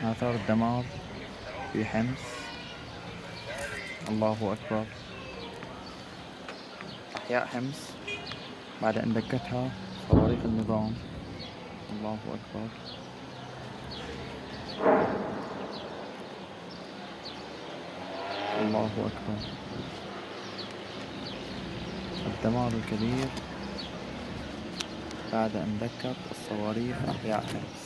آثار الدمار في حمص. الله أكبر. أحياء حمص بعد أن دكتها صواريخ النظام. الله أكبر. الله أكبر. الدمار الكبير بعد أن دكت الصواريخ أحياء حمص.